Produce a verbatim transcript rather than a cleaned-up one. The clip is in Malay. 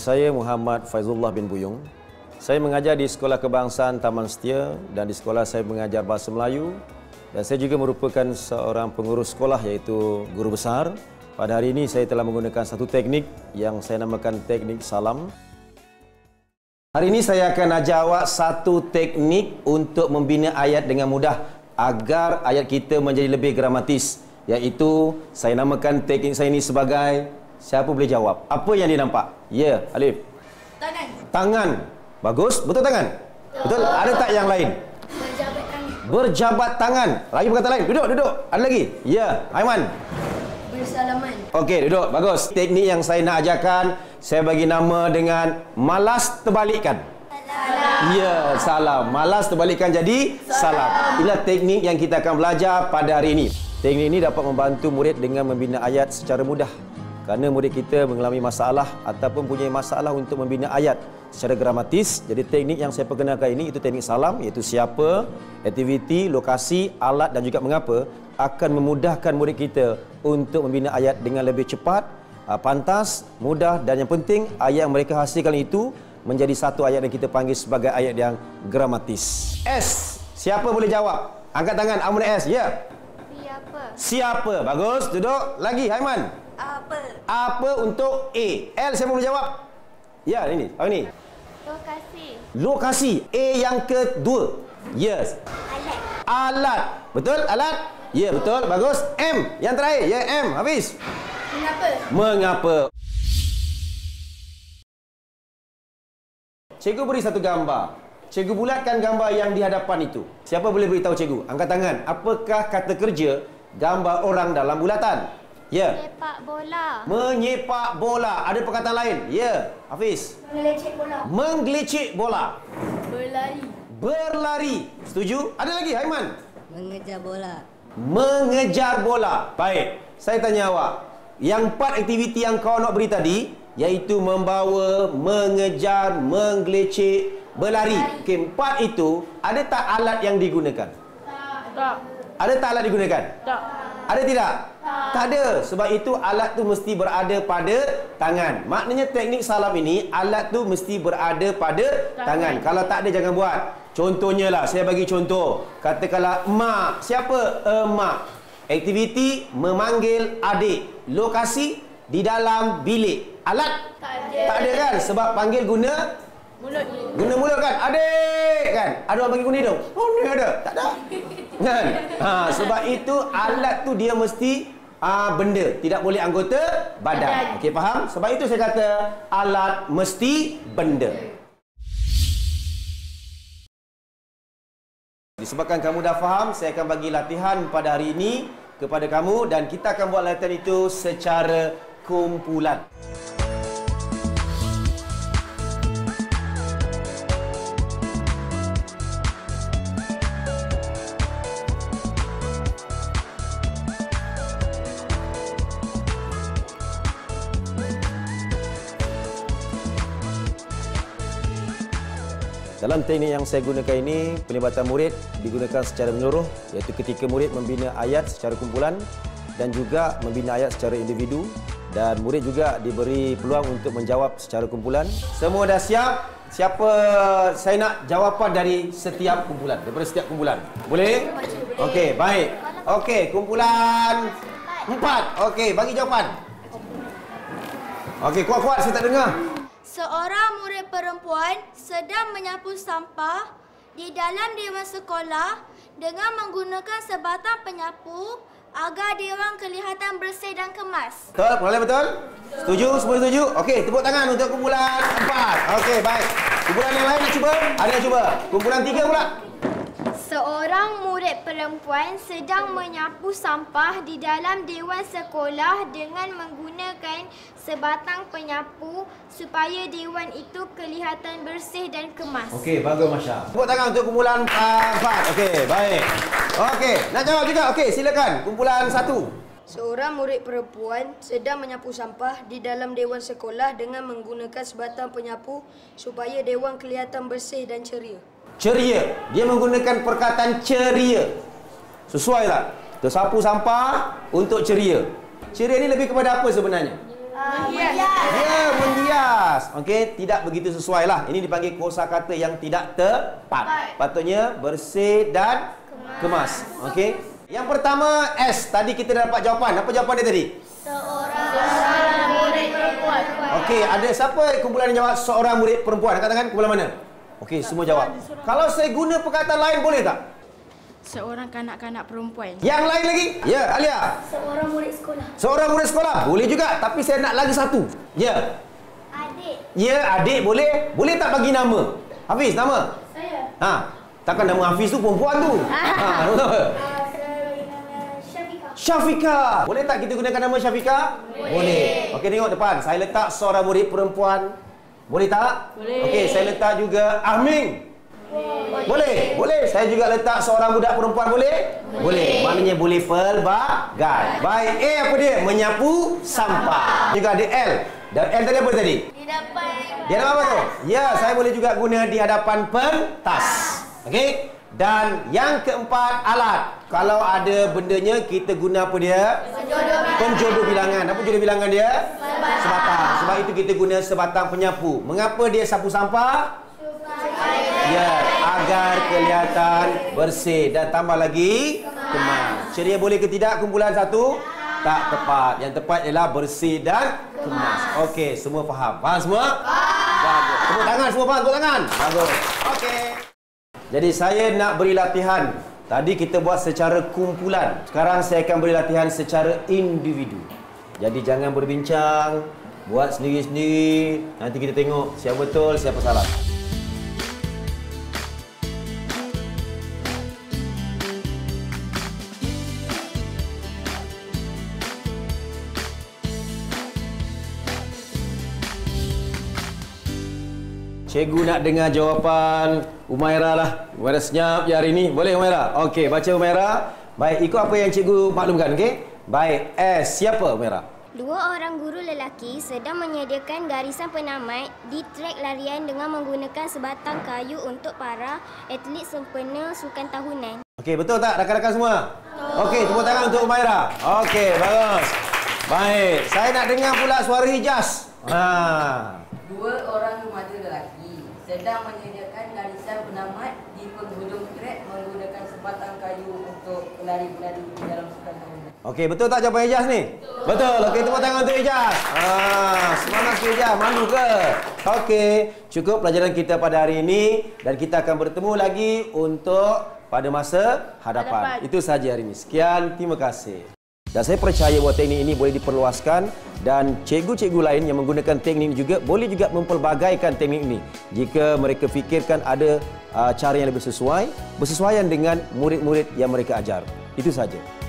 saya Muhammad Faizullah bin Buyung. Saya mengajar di Sekolah Kebangsaan Taman Setia dan di sekolah saya mengajar Bahasa Melayu. Dan saya juga merupakan seorang pengurus sekolah iaitu guru besar. Pada hari ini saya telah menggunakan satu teknik yang saya namakan teknik salam. Hari ini saya akan ajar awak satu teknik untuk membina ayat dengan mudah agar ayat kita menjadi lebih gramatis. Iaitu saya namakan teknik saya ini sebagai, siapa boleh jawab? Apa yang dia nampak? Ya, Alif. Tangan. Tangan. Bagus. Betul tangan? Betul. Ada tak yang lain? Berjabat tangan. Berjabat tangan. Lagi perkataan lain. Duduk, duduk. Ada lagi? Ya, Aiman. Bersalaman. Okey, duduk. Bagus. Teknik yang saya nak ajarkan, saya bagi nama dengan malas terbalikkan. Salam. Ya, salam. Malas terbalikkan jadi salam. salam. Inilah teknik yang kita akan belajar pada hari ini. Teknik ini dapat membantu murid dengan membina ayat secara mudah. Kerana murid kita mengalami masalah ataupun punya masalah untuk membina ayat secara gramatis. Jadi teknik yang saya perkenalkan ini itu teknik salam, iaitu siapa, aktiviti, lokasi, alat dan juga mengapa akan memudahkan murid kita untuk membina ayat dengan lebih cepat, pantas, mudah dan yang penting ayat yang mereka hasilkan itu menjadi satu ayat yang kita panggil sebagai ayat yang gramatis. S. Siapa boleh jawab? Angkat tangan. Amun S. Ya. Siapa? Siapa? Bagus. Duduk. Lagi, Haiman. Apa? Apa untuk A? L. Siapa boleh jawab? Ya, ini. Oh, ini. Lokasi. Lokasi. A yang kedua. Yes. Alat. Alat. Betul? Alat? Ya, betul. Bagus. M. Yang terakhir. Ya, M. Habis. Mengapa? Mengapa? Cikgu beri satu gambar. Cikgu bulatkan gambar yang di hadapan itu. Siapa boleh beritahu cikgu? Angkat tangan. Apakah kata kerja gambar orang dalam bulatan? Ya. Sepak bola. Menyepak bola. Ada perkataan lain? Ya. Hafiz. Mengelecek bola. Menggelecek bola. Berlari. Berlari. Setuju? Ada lagi, Haiman? Mengejar bola. Mengejar bola. Baik. Saya tanya awak. Yang empat aktiviti yang kau nak beri tadi, iaitu membawa, mengejar, menggelecek, berlari. Okey, empat itu, ada tak alat yang digunakan? Tak. Ada tak alat digunakan? Tak. Ada tidak? Tak. Tak ada. Sebab itu alat tu mesti berada pada tangan. Maknanya teknik salam ini, alat tu mesti berada pada tangan. tangan. Kalau tak ada, jangan buat. Contohnya lah, saya bagi contoh. Katakanlah emak. Siapa? Emak. Aktiviti memanggil adik. Lokasi di dalam bilik. Alat? Tak ada. Tak ada kan? Sebab panggil guna Mulut. guna mulut kan? Adik kan? Ada orang panggil guna hidung? Oh, ni ada. Tak ada. Kan? Ha, sebab itu alat tu dia mesti uh, benda. Tidak boleh anggota badan. Okey, faham? Sebab itu saya kata alat mesti benda. Disebabkan kamu dah faham, saya akan bagi latihan pada hari ini kepada kamu dan kita akan buat latihan itu secara kumpulan. Dalam teknik yang saya gunakan ini, pelibatan murid digunakan secara menyeluruh, iaitu ketika murid membina ayat secara kumpulan dan juga membina ayat secara individu, dan murid juga diberi peluang untuk menjawab secara kumpulan. Semua dah siap? Siapa saya nak jawapan dari setiap kumpulan, daripada setiap kumpulan? Boleh? Okey, baik. Okey, kumpulan empat. Okey, bagi jawapan. Okey, kuat-kuat saya tak dengar. Seorang murid perempuan sedang menyapu sampah di dalam dewan sekolah dengan menggunakan sebatang penyapu agar dewan kelihatan bersih dan kemas. Betul? Boleh betul? Setuju? Semua setuju? Okey, tepuk tangan untuk kumpulan empat. Okey, baik. Kumpulan yang lain nak cuba? Ada yang cuba? Kumpulan tiga pula. Seorang murid perempuan sedang menyapu sampah di dalam dewan sekolah dengan menggunakan sebatang penyapu supaya dewan itu kelihatan bersih dan kemas. Okey, bagus Masya. Tepuk tangan untuk kumpulan empat. Okey, baik. Okey, nak jawab juga? Okey, silakan. Kumpulan satu. Seorang murid perempuan sedang menyapu sampah di dalam dewan sekolah dengan menggunakan sebatang penyapu supaya dewan kelihatan bersih dan ceria. Ceria. Dia menggunakan perkataan ceria. Sesuai tak? Tersapu sampah untuk ceria. Ceria ni lebih kepada apa sebenarnya? Uh, Ya, menghias. Okey, tidak begitu sesuai lah. Ini dipanggil kosakata yang tidak tepat. Patutnya bersih dan kemas. Okey. Yang pertama S. Tadi kita dah dapat jawapan. Apa jawapan dia tadi? Seorang murid perempuan. Okey, ada siapa kumpulan yang jawab seorang murid perempuan? Angkat tangan, kumpulan mana? Okey, semua jawab. Kalau saya guna perkataan lain boleh tak? Seorang kanak-kanak perempuan. Yang lain lagi? Ya, Alia. Seorang murid sekolah. Seorang murid sekolah. Boleh juga, tapi saya nak lagi satu. Ya. Adik. Ya, adik boleh. Boleh tak bagi nama? Hafiz, nama? Saya. Ha, takkan nama Hafiz tu perempuan tu. Ha, nama apa? Saya bagi nama Syafika. Syafika. Boleh tak kita gunakan nama Syafika? Boleh. Boleh. Okey, tengok depan. Saya letak seorang murid perempuan. Boleh tak? Boleh. Okey, saya letak juga Ahming. Boleh. Boleh. Boleh. Saya juga letak seorang budak perempuan. Boleh? Boleh. Boleh. Maknanya boleh pelbagai. Baik. A apa dia? Menyapu sampah. Juga ada L. Dan L tadi apa tadi? Di depan. Di hadapan apa tu? Ya, saya boleh juga guna di hadapan pentas. Okey? Dan yang keempat, alat. Kalau ada bendanya, kita guna apa dia? Penjodoh bilangan. Apa jodoh bilangan dia? Sebatang. Sebatang. Sebab itu kita guna sebatang penyapu. Mengapa dia sapu sampah? Ya, agar kelihatan bersih dan tambah lagi kemas. Ceria boleh ke tidak kumpulan satu? Tak tepat. Yang tepat ialah bersih dan kemas. Okey, semua faham? Faham semua? Faham. Bagus. Tepuk tangan semua faham? Tepuk tangan. Bagus. Okey. Jadi saya nak beri latihan. Tadi kita buat secara kumpulan. Sekarang saya akan beri latihan secara individu. Jadi jangan berbincang, buat sendiri-sendiri. Nanti kita tengok siapa betul, siapa salah. Cikgu nak dengar jawapan Umairah lah. Umairah senyap ya hari ini. Boleh Umairah? Okey, baca Umairah. Baik, ikut apa yang cikgu maklumkan, okey? Baik, S. Siapa Umairah? Dua orang guru lelaki sedang menyediakan garisan penamat di trek larian dengan menggunakan sebatang kayu untuk para atlet sempena sukan tahunan. Okey, betul tak rakan-rakan semua? Okey, tepuk tangan untuk Umairah. Okey, bagus. Baik, saya nak dengar pula suara Hijaz. Ha. Dua orang remaja lelaki sedang menyediakan garisan penamat di penghujung trek menggunakan sebatang kayu untuk pelari-pelari di dalam sukan tahunan. Okey, betul tak jawapan Hijaz ni? Betul. Betul. Okey, tepuk tangan untuk Hijaz. Ah, semangat sikit Hijaz. Malu ke? Okey, cukup pelajaran kita pada hari ini dan kita akan bertemu lagi untuk pada masa hadapan. hadapan. Itu sahaja hari ini. Sekian, terima kasih. Dan saya percaya bahawa teknik ini boleh diperluaskan dan cikgu-cikgu lain yang menggunakan teknik ini juga boleh juga mempelbagaikan teknik ini jika mereka fikirkan ada uh, cara yang lebih sesuai, bersesuaian dengan murid-murid yang mereka ajar. Itu sahaja.